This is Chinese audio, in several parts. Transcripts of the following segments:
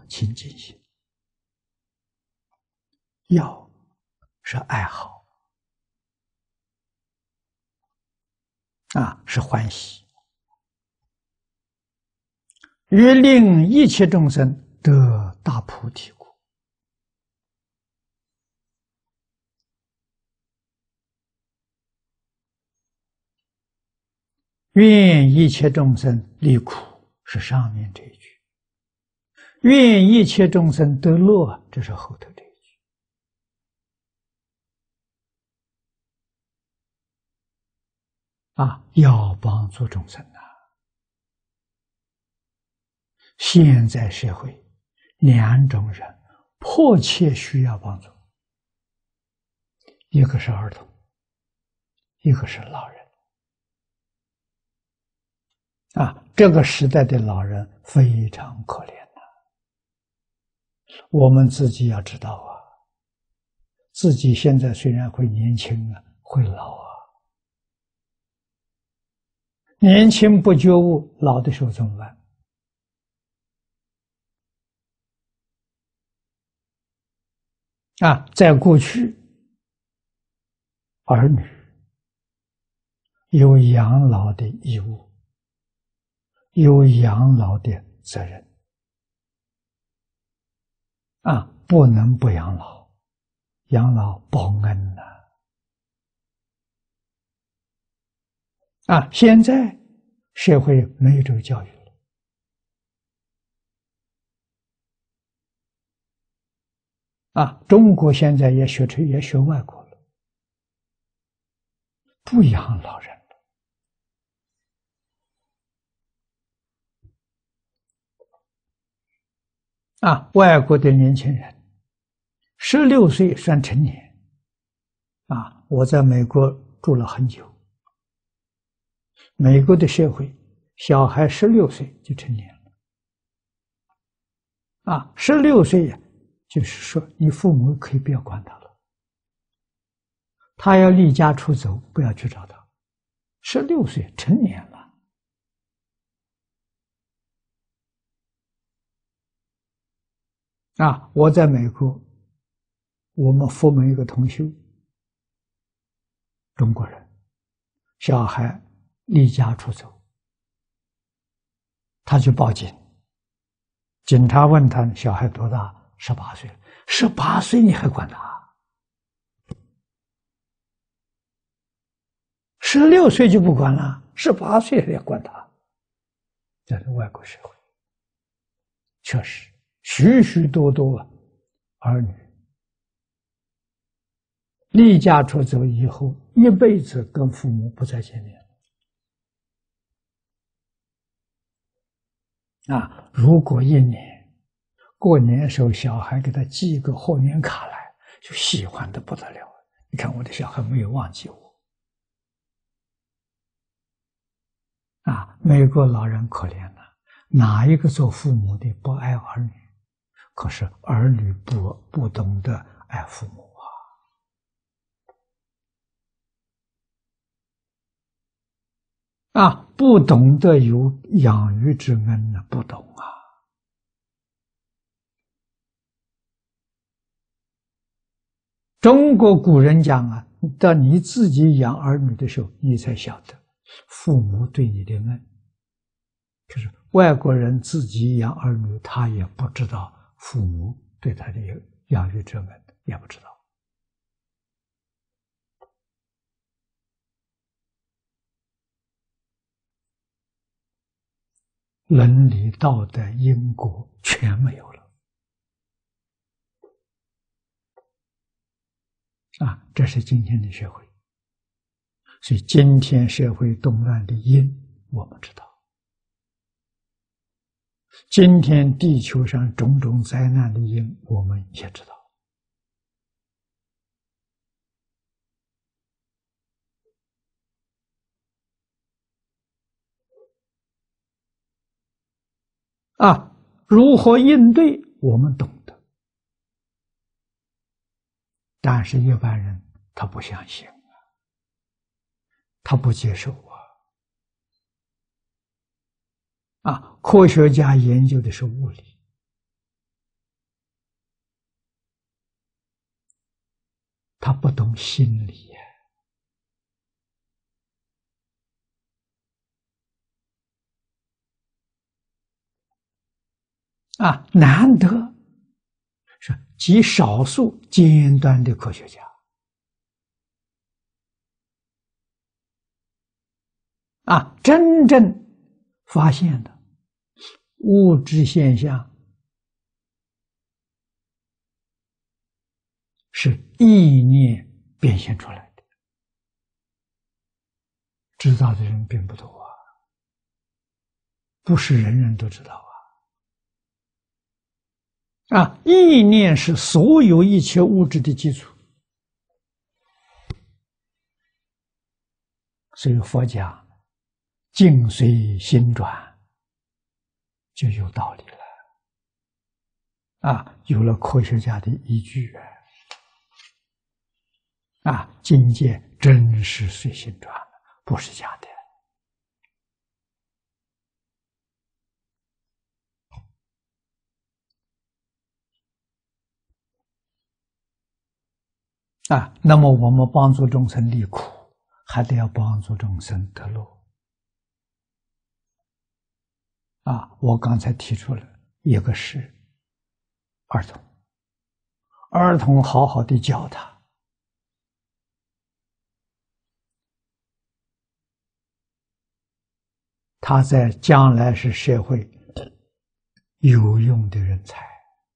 清净心，要是爱好是欢喜，欲令一切众生得大菩提果。愿一切众生离苦，是上面这一句；愿一切众生得乐，这是后头这一句。要帮助众生现在社会两种人迫切需要帮助，一个是儿童，一个是老人。这个时代的老人非常可怜我们自己要知道自己现在虽然会年轻会老年轻不觉悟，老的时候怎么办？在过去，儿女有养老的义务，有养老的责任不能不养老，养老报恩现在社会没有这个教育了中国现在也学外国了，不养老人外国的年轻人16岁算成年我在美国住了很久，美国的社会小孩16岁就成年了16岁就是说你父母可以不要管他了，他要离家出走不要去找他，16岁成年了我在美国，我们佛门一个同修，中国人，小孩离家出走，他去报警，警察问他小孩多大，18岁了，18岁你还管他？16岁就不管了，18岁还要管他？这是外国社会，确实许许多多儿女离家出走以后，一辈子跟父母不再见面如果一年过年的时候，小孩给他寄一个贺年卡来，就喜欢的不得了。你看我的小孩没有忘记我美国老人可怜了，哪一个做父母的不爱儿女？可是儿女不懂得爱父母不懂得有养育之恩不懂中国古人讲到你自己养儿女的时候，你才晓得父母对你的恩。可是外国人自己养儿女，他也不知道父母对他的养育之恩，也不知道。伦理道德因果全没有了这是今天的社会。所以今天社会动乱的因我们知道，今天地球上种种灾难的因我们也知道如何应对我们懂得，但是一般人他不相信他不接受科学家研究的是物理他不懂心理呀。难得是极少数尖端的科学家真正发现的物质现象是意念变现出来的，知道的人并不多不是人人都知道意念是所有一切物质的基础，所以佛讲境随心转，就有道理了有了科学家的依据境界真是随心转了，不是假的那么我们帮助众生离苦，还得要帮助众生得乐我刚才提出了一个是儿童好好的教他在将来是社会有用的人才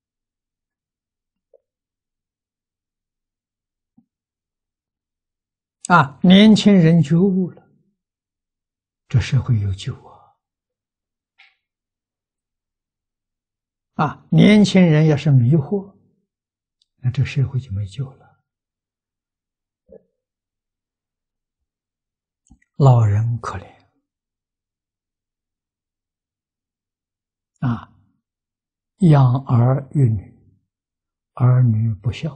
年轻人觉悟了，这社会有救年轻人要是迷惑，那这社会就没救了。老人可怜养儿育女，儿女不孝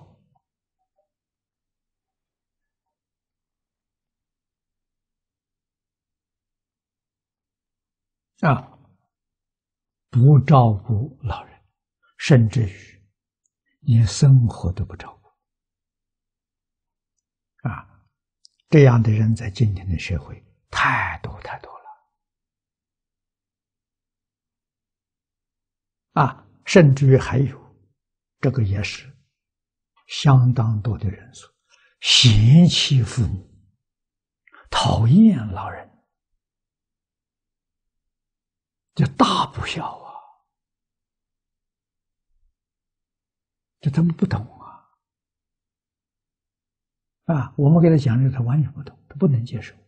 不照顾老人，甚至于连生活都不照顾这样的人在今天的社会太多太多了甚至于还有这个也是相当多的人数嫌弃父母，讨厌老人，这大不孝这他们不懂我们给他讲这个，他完全不懂，他不能接受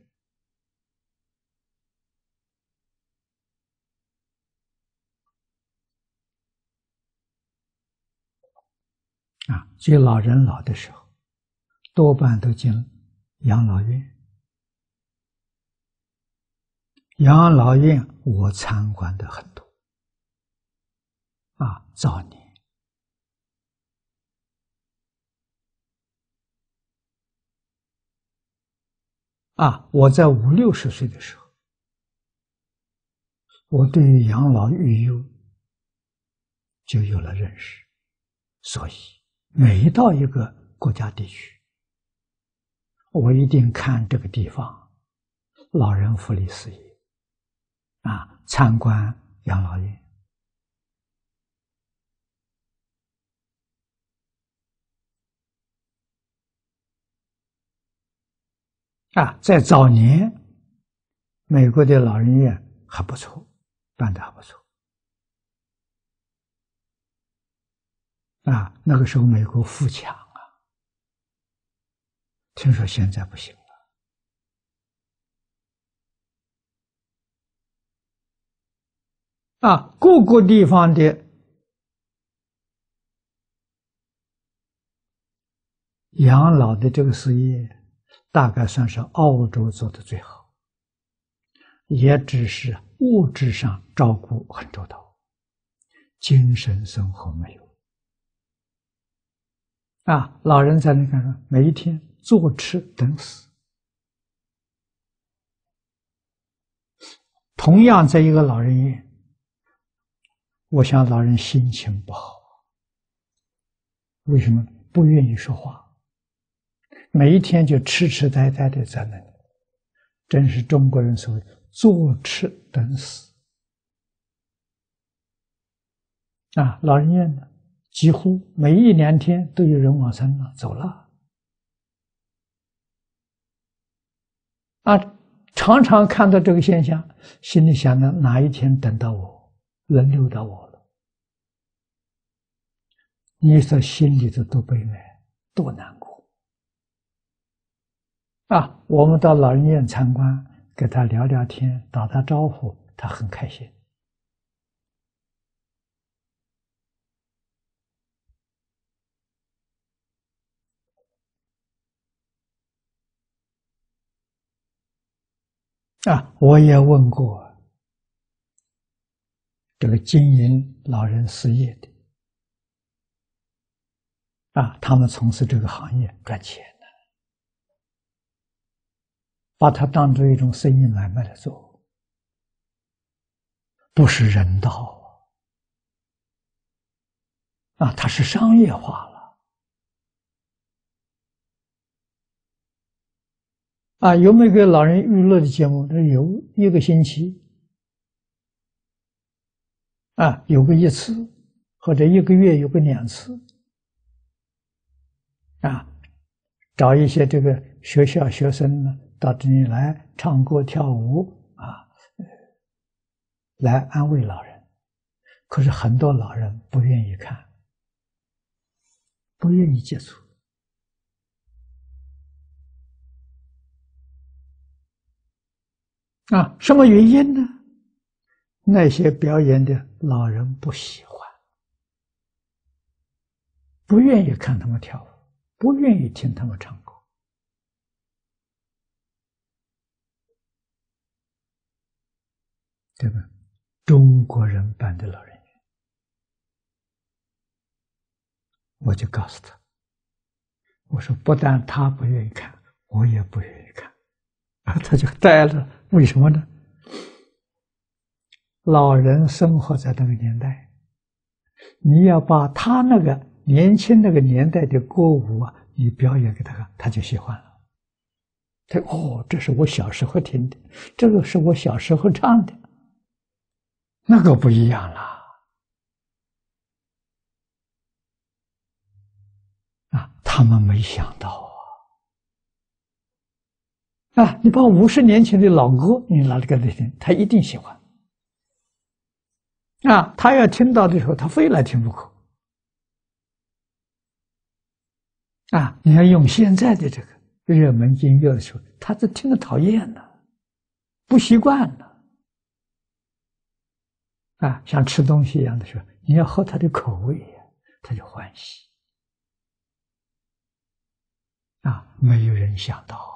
所以老人老的时候多半都进养老院。养老院我参观的很多早年我在50、60岁的时候，我对于养老育幼就有了认识，所以每到一个国家地区，我一定看这个地方老人福利事业参观养老院在早年美国的老人院还不错，办得还不错那个时候美国富强听说现在不行了各个地方的养老的这个事业大概算是澳洲做的最好，也只是物质上照顾很周到，精神生活没有老人在那看每一天坐吃等死，同样在一个老人院，我想老人心情不好，为什么不愿意说话每一天就痴痴呆呆的在那里，真是中国人所谓坐吃等死啊！老人院呢，几乎每1、2天都有人往生了走了啊！常常看到这个现象，心里想着哪一天等到我，轮流到我了，你说心里头多悲哀，多难过啊！我们到老人院参观，跟他聊聊天，打打招呼，他很开心。啊，我也问过这个经营老人事业的啊，他们从事这个行业赚钱的，把它当作一种生意买卖来做，不是人道啊，它是商业化了啊。有没有给老人娱乐的节目？有1个星期啊，有个1次，或者1个月有个2次啊，找一些这个学校学生呢到这里来唱歌跳舞啊，来安慰老人。可是很多老人不愿意看，不愿意接触啊，什么原因呢？那些表演的老人不喜欢，不愿意看他们跳舞，不愿意听他们唱歌，对吧？中国人办的老人院，我就告诉他，我说不但他不愿意看，我也不愿意看啊，他就呆了。为什么呢？老人生活在那个年代，你要把他那个年轻那个年代的歌舞啊，你表演给他看，他就喜欢了。他哦，这是我小时候听的，这个是我小时候唱的，那个不一样了啊！他们没想到啊，你把50年前的老歌你拿来给他听，他一定喜欢啊！他要听到的时候，他非来听不可啊！你要用现在的这个热门音乐的时候，他这听得讨厌了，不习惯了啊！像吃东西一样的时候，你要合他的口味呀，他就欢喜啊！没有人想到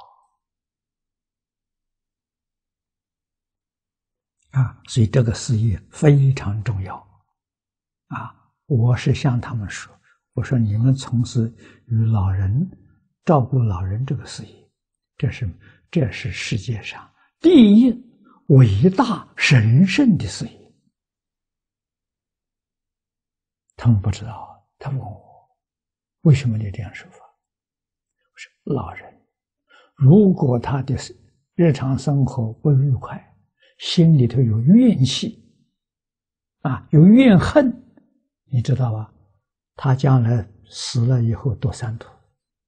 啊，所以这个事业非常重要啊！我是向他们说，我说你们从事与老人照顾老人这个事业，这是世界上第一伟大神圣的事业。他们不知道，他问我为什么你这样说法？我说老人如果他的日常生活不愉快，心里头有怨气啊，有怨恨，你知道吧？他将来死了以后堕三途。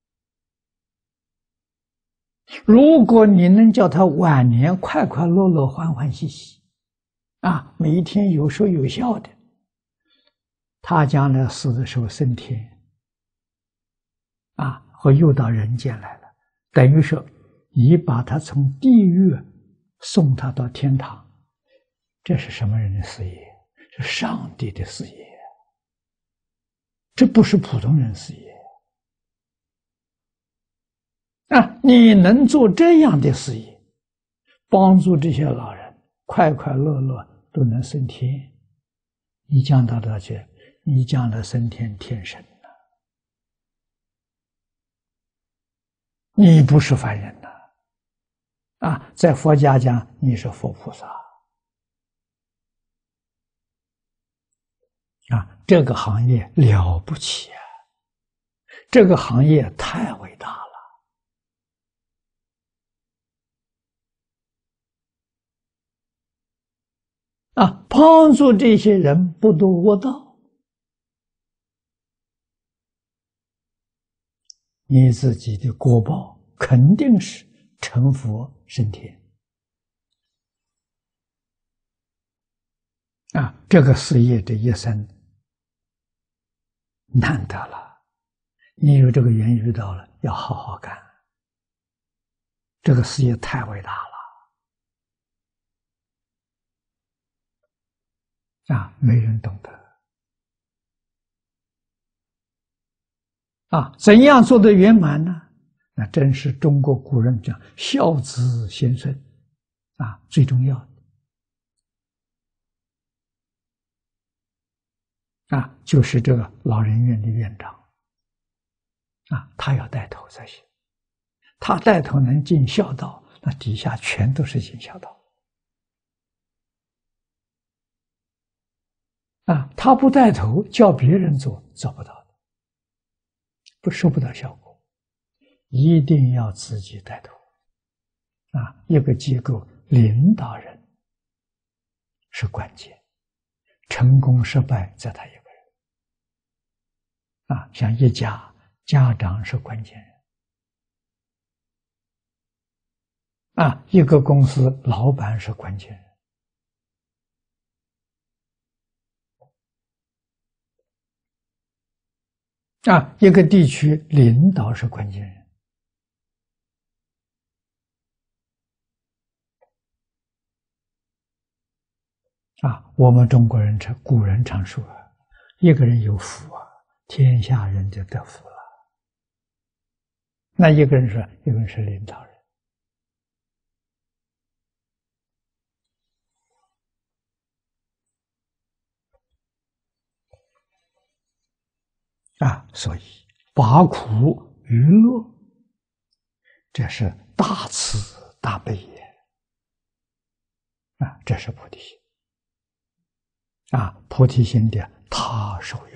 如果你能叫他晚年快快乐乐、欢欢喜喜啊，每一天有说有笑的，他将来死的时候升天啊，或又到人间来了，等于说你把他从地狱送他到天堂，这是什么人的事业？是上帝的事业，这不是普通人事业啊！你能做这样的事业，帮助这些老人快快乐乐都能升天，你将到哪去？你将来升天天神了，你不是凡人呐！啊，在佛家讲你是佛菩萨啊，这个行业了不起啊，这个行业太伟大了帮助这些人不堕恶道，你自己的果报肯定是成佛升天。这个事业这一生难得了，你有这个缘遇到了，要好好干。这个事业太伟大了，没人懂得。怎样做得圆满呢？那真是中国古人讲孝子贤孙，最重要的。就是这个老人院的院长，他要带头才行。他带头能尽孝道，那底下全都是尽孝道。他不带头叫别人做，做不到的，收不到效果。一定要自己带头。一个机构领导人是关键，成功失败在他一个人。像一家家长是关键人，一个公司老板是关键人，一个地区领导是关键人。我们中国人古人常说一个人有福天下人就得福了。那一个人是领导人。所以拔苦于乐，这是大慈大悲也。这是菩提心。菩提心的他受